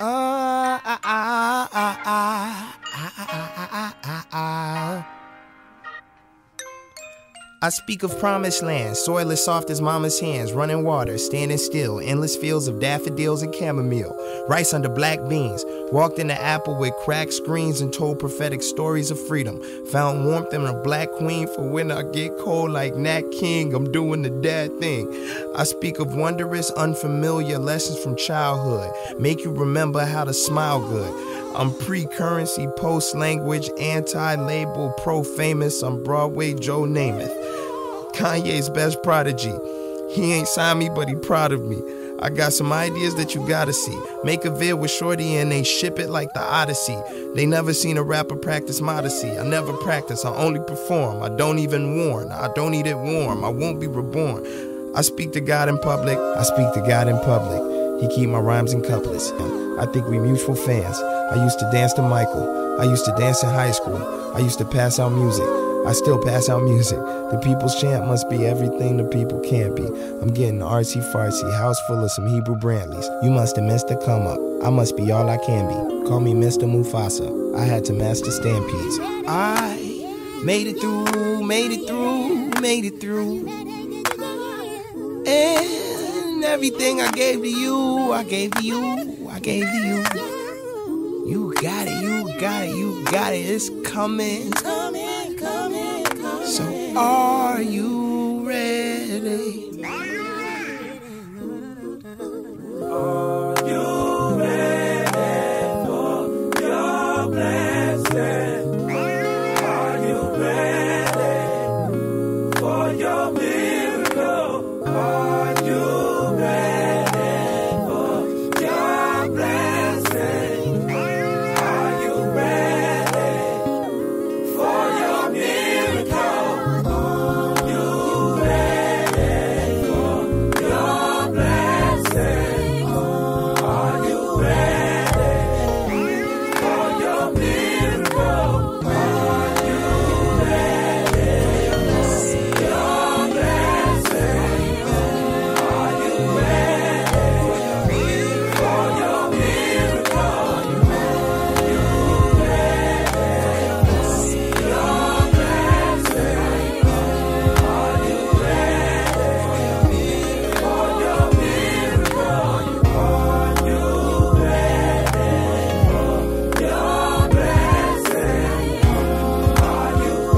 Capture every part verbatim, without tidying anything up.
Ah, ah, ah, ah, ah, ah, ah, ah, ah, ah. I speak of promised land, soil as soft as mama's hands, running water, standing still, endless fields of daffodils and chamomile, rice under black beans, walked in the apple with cracked screens and told prophetic stories of freedom, found warmth in a black queen for when I get cold like Nat King, I'm doing the dad thing. I speak of wondrous, unfamiliar lessons from childhood, make you remember how to smile good. I'm pre-currency, post-language, anti-label, pro-famous, I'm Broadway Joe Namath. Kanye's best prodigy. He ain't signed me, but he proud of me. I got some ideas that you gotta see. Make a vid with Shorty and they ship it like the Odyssey. They never seen a rapper practice modesty. I never practice, I only perform. I don't even warn, I don't eat it warm. I won't be reborn. I speak to God in public, I speak to God in public. He keep my rhymes in couplets. I think we mutual fans. I used to dance to Michael. I used to dance in high school. I used to pass out music. I still pass out music. The people's chant must be everything the people can't be. I'm getting artsy-fartsy, house full of some Hebrew Brantleys. You must have missed the come up. I must be all I can be. Call me Mister Mufasa. I had to master stampedes. I made it through, made it through, made it through. And everything I gave to you, I gave to you, I gave to you. You got it, you got it, you got it. It's coming, coming, coming, coming. So are you ready? Are you ready for your blessing? Are you ready for your miracle? Are you ready for your blessing? Are you ready for your miracle? Are you ready for your blessing? Are you ready for your miracle? Are you ready for your blessing? Are you ready for your miracle? Are you ready for your blessing? Are you ready for your miracle? Are you ready for your blessing? Are you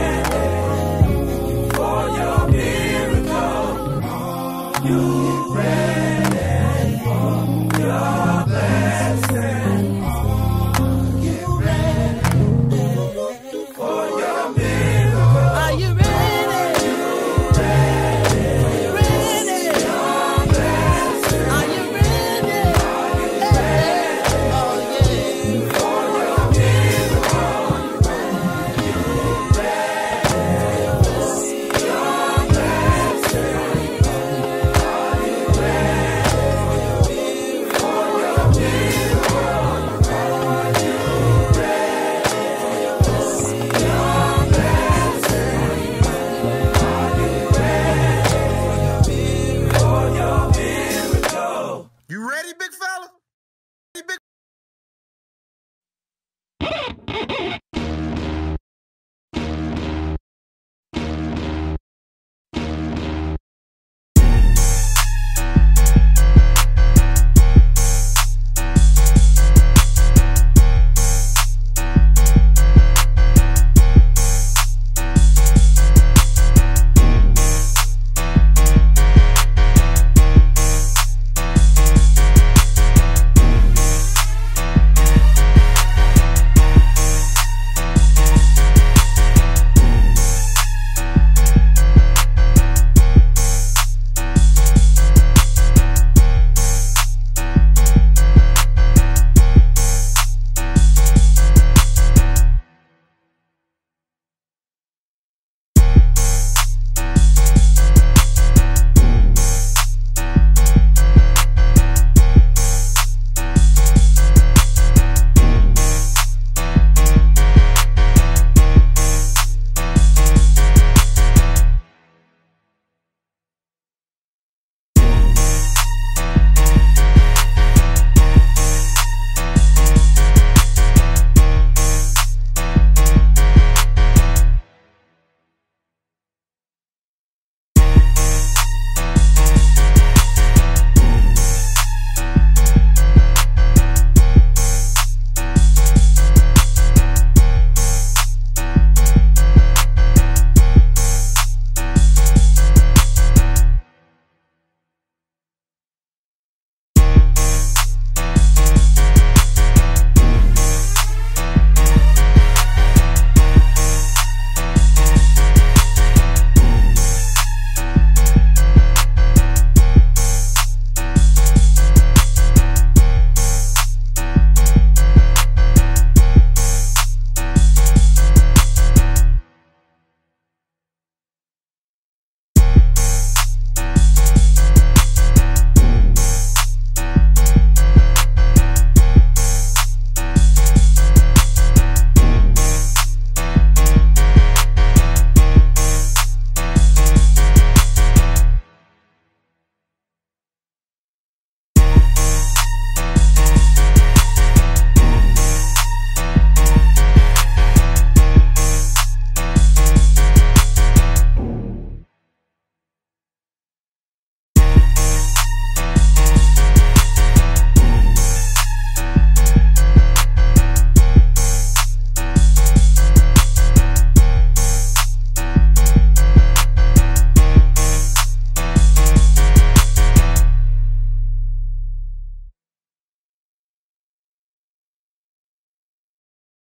ready for your miracle? Are you ready for your blessing? Get ready for your miracle. Are you ready? Ready? Your blessing. Are you ready? Oh yeah. For your miracle. Are you ready for your blessing? Are you ready for your miracle? Are you ready for your blessing? Are you ready for your miracle? You ready, big